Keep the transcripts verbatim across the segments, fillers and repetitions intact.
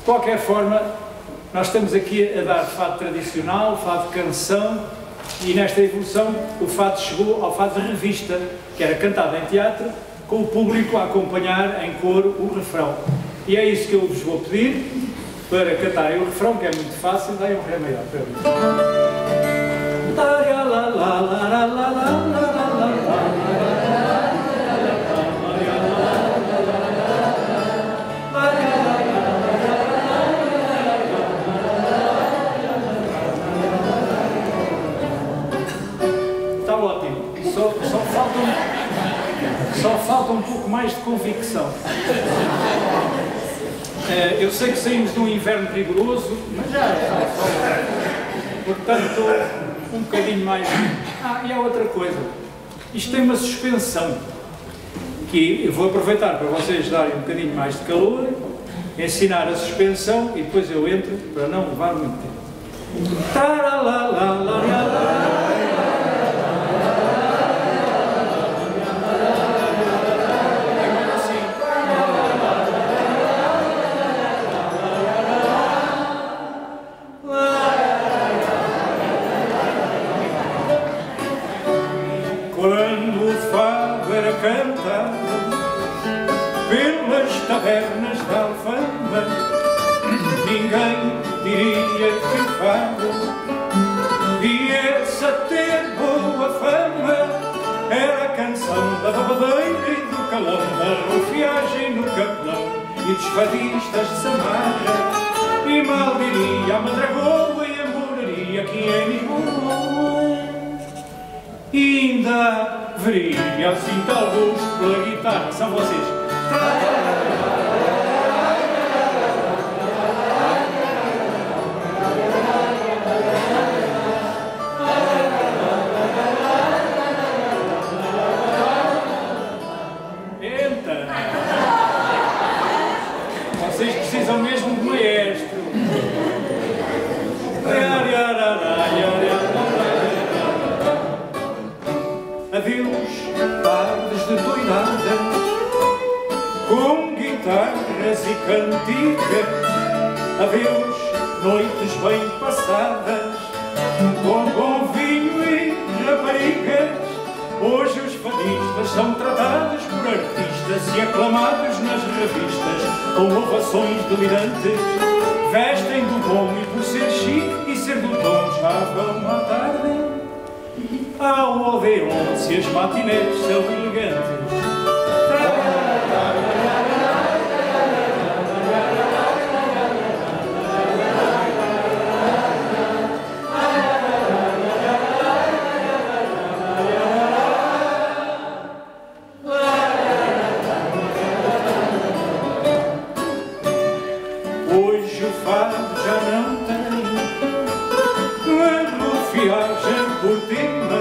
qualquer forma, nós estamos aqui a dar fado tradicional, fado de canção, e nesta evolução o fado chegou ao fado de revista, que era cantado em teatro, com o público a acompanhar em coro o refrão. E é isso que eu vos vou pedir, para cantarem o refrão, que é muito fácil. Dai um ré maior para mim. Está ótimo. Só, só, falta um, só falta um pouco mais de convicção. Uh, eu sei que saímos de um inverno rigoroso, mas já é. Portanto, um bocadinho mais. Ah, e há outra coisa. Isto tem uma suspensão, que eu vou aproveitar para vocês darem um bocadinho mais de calor, ensinar a suspensão e depois eu entro para não levar muito tempo. Quando o fado era cantado pelas tabernas da Alfama, ninguém diria que o fado viesse a ter boa fama. Era a canção da babadeira e do calão, da rufiagem no capelão e dos fadistas de Samarra. E mal diria a madragoa e a moraria que em Lisboa e ainda veria assim tal gosto pela guitarra. São vocês. Entra. Vocês precisam mesmo de maestro. Adeus, tardes de doirada, com guitarras e cantigas. Adeus, noites bem passadas, com bom vinho e raparigas. Hoje os fadistas são tratados por artistas e aclamados nas revistas, com ovações delirantes. Vestem do bom e por ser chique e ser do tom já vão à tarde ao Odeon, se as matinés são elegantes. Hoje o fado já não tem a rufiagem por tema,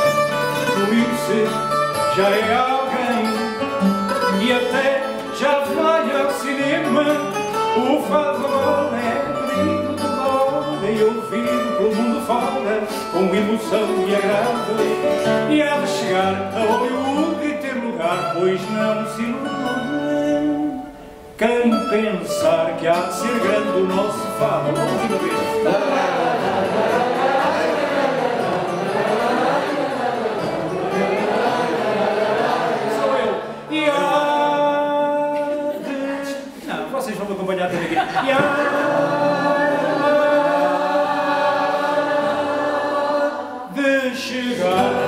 Luíse já é alguém e até já vai ao cinema. O fado agora é bonito de bola e ouvido pelo mundo fora, com emoção e agrado, e há de chegar a Hollywood e ter lugar, pois não se ilude quem pensar que há de ser grande o nosso fado. Outra vez. Vocês vão me acompanhar até aqui. E há de chegar